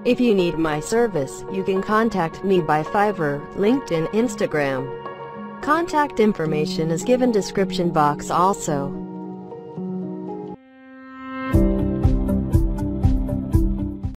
If you need my service, you can contact me by Fiverr, LinkedIn, Instagram. Contact information is given description box also.